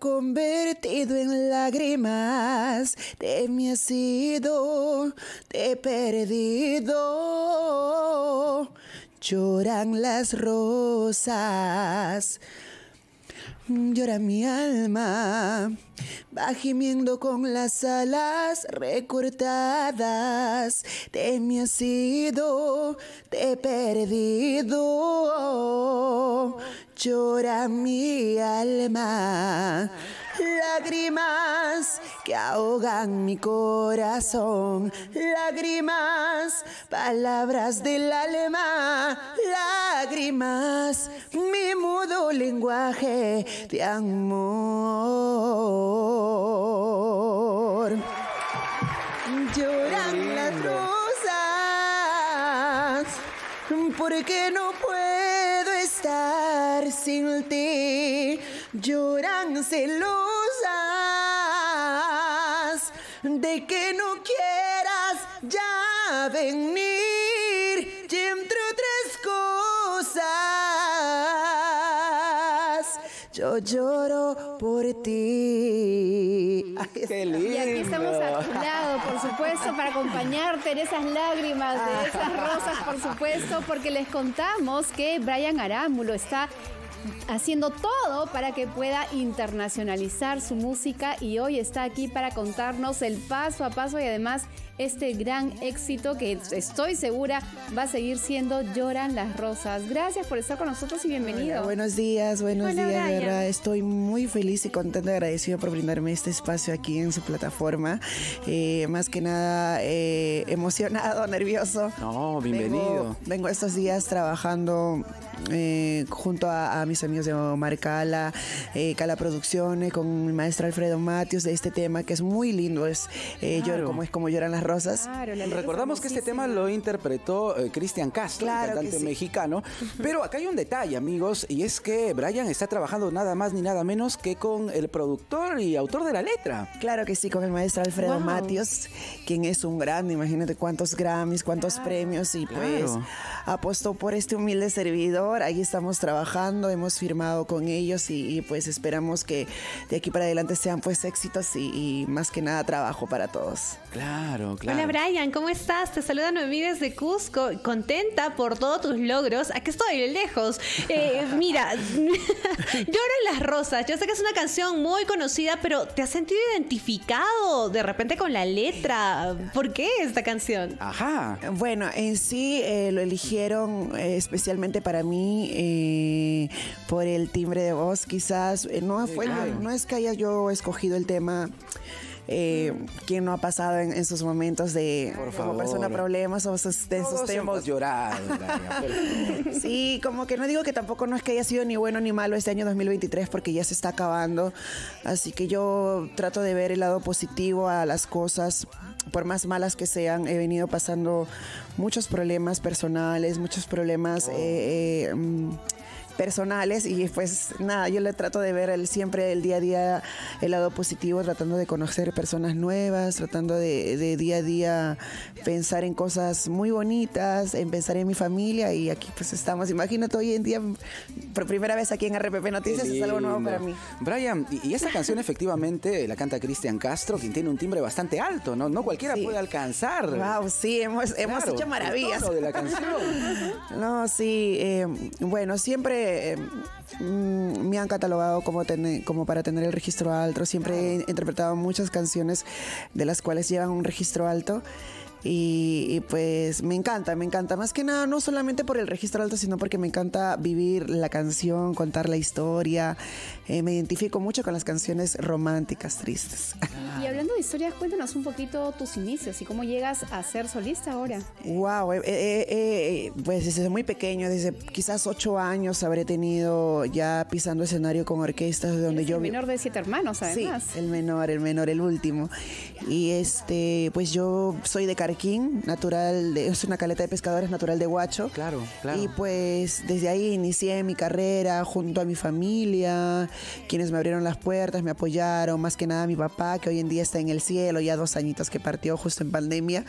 convertido en lágrimas, te me has ido, te he perdido. Lloran las rosas, llora mi alma, va gimiendo con las alas recortadas. Te me has ido, te he perdido. Llora mi alma, lágrimas que ahogan mi corazón, lágrimas, palabras del alma, lágrimas, mi mudo lenguaje de amor. Lloran las rosas porque no puedo estar sin ti. Lloran celosas de que no quieras ya venir. Y entre otras cosas, yo lloro por ti. ¡Qué lindo! Y aquí estamos a tu lado, por supuesto, para acompañarte en esas lágrimas, de esas rosas, por supuesto, porque les contamos que Brian Arámbulo está haciendo todo para que pueda internacionalizar su música y hoy está aquí para contarnos el paso a paso y además este gran éxito que estoy segura va a seguir siendo Lloran las Rosas. Gracias por estar con nosotros y bienvenido. Hola, buenos días, de verdad. Estoy muy feliz y contenta y agradecida por brindarme este espacio aquí en su plataforma. Más que nada emocionado, nervioso. No, bienvenido. Vengo estos días trabajando junto a mis amigos de Omar Cala, Cala Producciones, con mi maestro Alfredo Matius, de este tema que es muy lindo, es Claro. como lloran las rosas. Claro, la letra Recordamos es que este hermosísima. tema lo interpretó Cristian Castro, Claro el que cantante sí. mexicano. Pero acá hay un detalle, amigos, y es que Brian está trabajando nada más ni nada menos que con el productor y autor de la letra. Claro que sí, con el maestro Alfredo Wow. Matius, quien es un grande, imagínate cuántos Grammys, cuántos premios, y pues Claro. apostó por este humilde servidor. Ahí estamos trabajando, hemos firmado con ellos y pues esperamos que de aquí para adelante sean pues éxitos y más que nada trabajo para todos. Claro, claro. Hola Brian, ¿cómo estás? Te saluda Noemí desde Cusco, contenta por todos tus logros. Aquí estoy, lejos. Mira, Lloran las Rosas. Yo sé que es una canción muy conocida, pero ¿te has sentido identificado de repente con la letra? ¿Por qué esta canción? Ajá. Bueno, en sí lo eligieron especialmente para mí por el timbre de voz, quizás. No es que haya yo escogido el tema. ¿Quién no ha pasado en sus momentos de Por como favor. persona problemas o de sus Todos temas? hemos llorado, Brian, pero- Sí, como que no digo que tampoco no es que haya sido ni bueno ni malo este año 2023 porque ya se está acabando. Así que yo trato de ver el lado positivo a las cosas, por más malas que sean. He venido pasando muchos problemas personales, muchos problemas personales y pues nada, yo le trato de ver siempre el día a día el lado positivo, tratando de conocer personas nuevas, tratando de día a día pensar en cosas muy bonitas, en pensar en mi familia y aquí pues estamos. Imagínate hoy en día por primera vez aquí en RPP Noticias, Qué es algo nuevo lindo. para mí. Brian, y esta canción efectivamente la canta Cristian Castro, quien tiene un timbre bastante alto, ¿no? No cualquiera Sí. puede alcanzar. Wow, sí, hemos Claro, hecho maravillas. el tono de la canción. No, sí, bueno, siempre me han catalogado como para tener el registro alto. Siempre he interpretado muchas canciones de las cuales llevan un registro alto. Y pues me encanta, más que nada, no solamente por el registro alto, sino porque me encanta vivir la canción, contar la historia. Me identifico mucho con las canciones románticas, tristes. Y hablando de historias, cuéntanos un poquito tus inicios y cómo llegas a ser solista ahora. Wow, pues desde muy pequeño, desde quizás 8 años habré tenido ya pisando escenario con orquestas donde Eres yo el menor de 7 hermanos, además. Sí, el menor, el último. Y pues yo soy de Carqueja, Marquín, es una caleta de pescadores natural de Huacho. Claro, claro. Y pues desde ahí inicié mi carrera junto a mi familia, quienes me abrieron las puertas, me apoyaron, más que nada mi papá, que hoy en día está en el cielo, ya 2 añitos que partió justo en pandemia.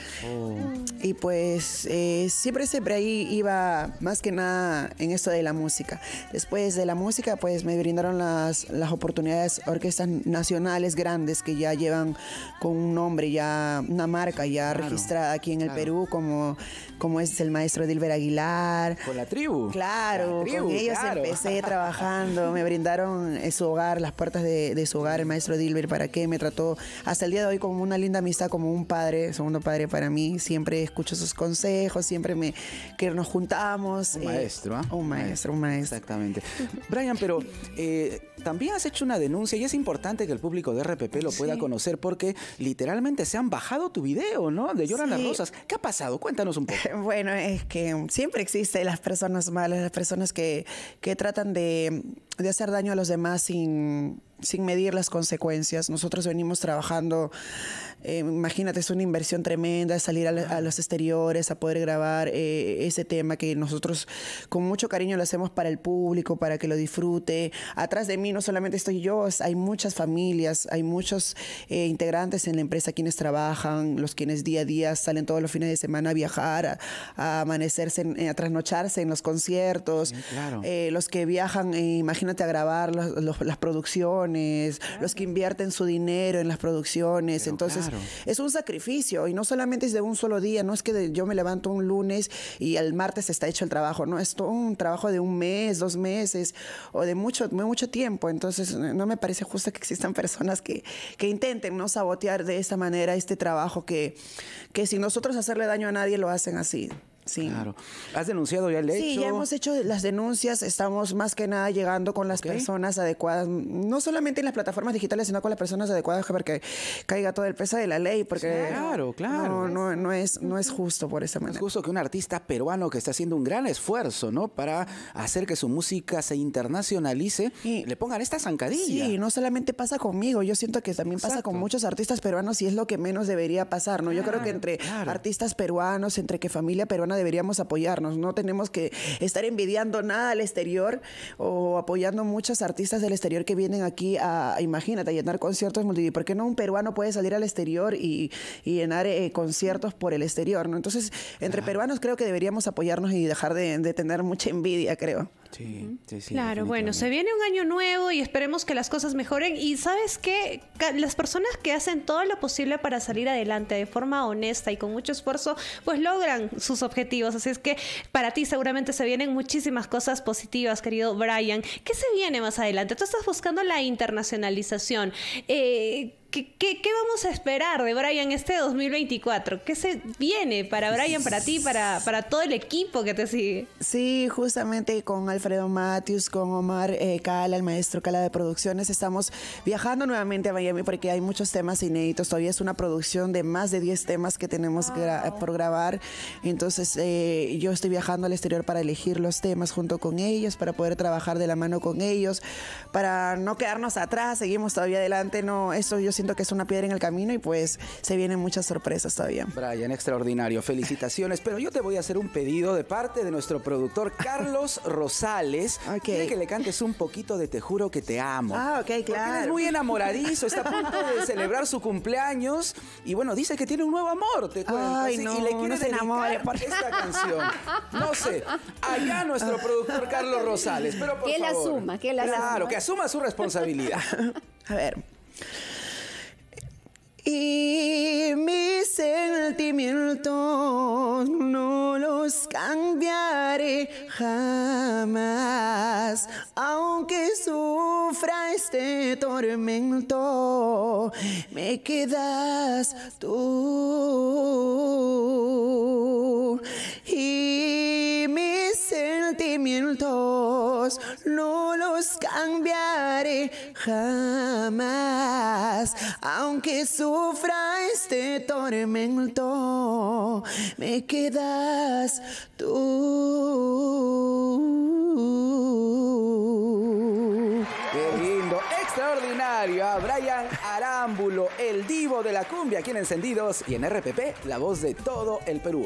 Y pues siempre ahí iba más que nada en esto de la música. Después de la música, pues me brindaron las oportunidades, orquestas nacionales grandes que ya llevan con un nombre, ya una marca ya registrada aquí en el Perú, como es el maestro Dilber Aguilar. Con la tribu. Claro, La tribu, con ellos claro. empecé trabajando, me brindaron su hogar, las puertas de su hogar, el maestro Dilber, para que me trató hasta el día de hoy como una linda amistad, como un padre, segundo padre para mí. Siempre escucho sus consejos, que nos juntamos. Un maestro, ¿ah? Un maestro. Exactamente. Brian, pero también has hecho una denuncia y es importante que el público de RPP lo pueda conocer porque literalmente se han bajado tu video, ¿no? De Lloran las Rosas. ¿Qué ha pasado? Cuéntanos un poco. Bueno, es que siempre existen las personas malas, las personas que tratan de hacer daño a los demás sin medir las consecuencias. Nosotros venimos trabajando, imagínate, es una inversión tremenda, salir a los exteriores, a poder grabar ese tema que nosotros con mucho cariño lo hacemos para el público, para que lo disfrute. Atrás de mí no solamente estoy yo, hay muchas familias, hay muchos integrantes en la empresa quienes trabajan, los quienes día a día salen todos los fines de semana a viajar, a amanecerse, a trasnocharse en los conciertos, claro. Los que viajan, imagínate, a grabar las producciones, los que invierten su dinero en las producciones. Pero entonces, es un sacrificio y no solamente es de un solo día, no es que yo me levanto un lunes y al martes está hecho el trabajo, no, es todo un trabajo de 1 mes, 2 meses o de mucho tiempo. Entonces, no me parece justo que existan personas que intenten no sabotear de esta manera este trabajo que sin nosotros hacerle daño a nadie lo hacen así. Sí. Claro. ¿Has denunciado ya el hecho? Sí, ya hemos hecho las denuncias. Estamos más que nada llegando con las personas adecuadas, no solamente en las plataformas digitales, sino con las personas adecuadas para que caiga todo el peso de la ley, porque claro. No es justo por esa manera. Es justo que un artista peruano que está haciendo un gran esfuerzo, ¿no?, para hacer que su música se internacionalice, le pongan esta zancadilla. Sí, no solamente pasa conmigo, yo siento que también pasa con muchos artistas peruanos y es lo que menos debería pasar, ¿no? Yo creo que entre artistas peruanos, entre que familia peruana deberíamos apoyarnos, no tenemos que estar envidiando nada al exterior o apoyando muchos artistas del exterior que vienen aquí imagínate, a llenar conciertos multitudinarios. ¿Por qué no un peruano puede salir al exterior y llenar conciertos por el exterior, ¿no? Entonces, entre peruanos creo que deberíamos apoyarnos y dejar de tener mucha envidia, creo. Sí. Claro, bueno, se viene un año nuevo y esperemos que las cosas mejoren. Y ¿sabes qué? Las personas que hacen todo lo posible para salir adelante de forma honesta y con mucho esfuerzo, pues logran sus objetivos. Así es que para ti seguramente se vienen muchísimas cosas positivas, querido Brian. ¿Qué se viene más adelante? Tú estás buscando la internacionalización. ¿Qué vamos a esperar de Brian este 2024? ¿Qué se viene para Brian, para ti, para todo el equipo que te sigue? Sí, justamente con Alfredo Matthews, con Omar Cala, el maestro Cala de producciones, estamos viajando nuevamente a Miami porque hay muchos temas inéditos. Todavía es una producción de más de 10 temas que tenemos por grabar. Entonces, yo estoy viajando al exterior para elegir los temas junto con ellos, para poder trabajar de la mano con ellos, para no quedarnos atrás, seguimos todavía adelante. No, eso yo siento que es una piedra en el camino y pues se vienen muchas sorpresas todavía. Brian, extraordinario, felicitaciones, pero yo te voy a hacer un pedido de parte de nuestro productor Carlos Rosales. Quiere que le cantes un poquito de Te juro que te amo. Ok, claro. Porque él es muy enamoradizo, está a punto de celebrar su cumpleaños y bueno, dice que tiene un nuevo amor, te cuento. Ay, y no, le quiere no se enamore dedicar esta canción. No sé, allá nuestro productor Carlos Rosales, pero por que favor. la asuma, que la asuma. Claro, que asuma su responsabilidad. A ver. Y mis sentimientos no los cambiaré jamás, aunque sufra este tormento, me quedas tú. Y mis sentimientos no los cambiaré jamás, aunque sufra este tormento, me quedas tú. Qué lindo, extraordinario. extraordinario a Brian Arámbulo, el divo de la cumbia aquí en Encendidos y en RPP, la voz de todo el Perú.